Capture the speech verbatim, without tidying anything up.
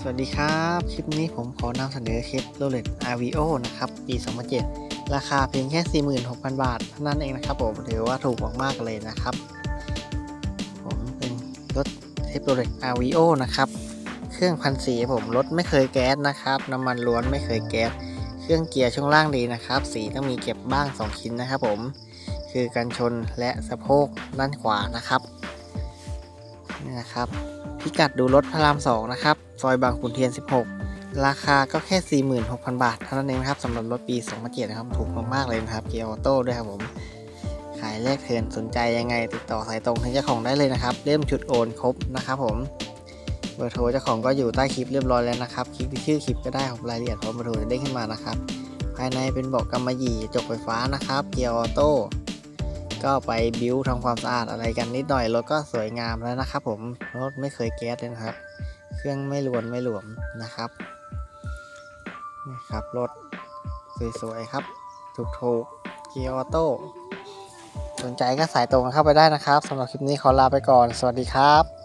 สวัสดีครับคลิปนี้ผมขอนำเสนอคลิป Rolex อาร์ วี โอ นะครับปี สองพันเจ็ด ราคาเพียงแค่ สี่หมื่นหกพัน บาทเท่านั้นเองนะครับผมถือว่าถูกมากๆเลยนะครับผมเป็นรถเทป Rolex อาร์ วี โอ นะครับเครื่องพันสีผมรถไม่เคยแก๊สนะครับน้ำมันล้วนไม่เคยแก๊สเครื่องเกียร์ช่วงล่างดีนะครับสีต้องมีเก็บบ้างสองชิ้นนะครับผมคือกันชนและสะโพกด้านขวานะครับนี่นะครับพิกัดดูรถพระรามสองนะครับซอยบางขุนเทียนสิบหกราคาก็แค่ สี่หมื่นหกพัน บาทเท่านั้นเองครับสำหรับรถปี สองพันเจ็ด นะครับถูกมากๆเลยนะครับเกียร์ออโต้ด้วยครับผมขายแลกเทิร์นสนใจยังไงติดต่อสายตรงให้เจ้าของได้เลยนะครับเริ่มชุดโอนครบนะครับผมเบอร์โทรเจ้าของก็อยู่ใต้คลิปเรียบร้อยแล้วนะครับคลิกที่ชื่อคลิปก็ได้ของรายละเอียดพร้อมเบอร์โทรจะได้ขึ้นมานะครับภายในเป็นเบาะกำมะหยี่จกไฟฟ้านะครับเกียร์ออโต้ก็ไปบิ้วทำความสะอาดอะไรกันนิดหน่อยรถก็สวยงามแล้วนะครับผมรถไม่เคยแก๊สเลยนะครับเครื่องไม่รวนไม่หลวมนะครับนี่ครับรถสวยๆครับถูกๆเกียร์ออโต้สนใจก็สายตรงเข้าไปได้นะครับสำหรับคลิปนี้ขอลาไปก่อนสวัสดีครับ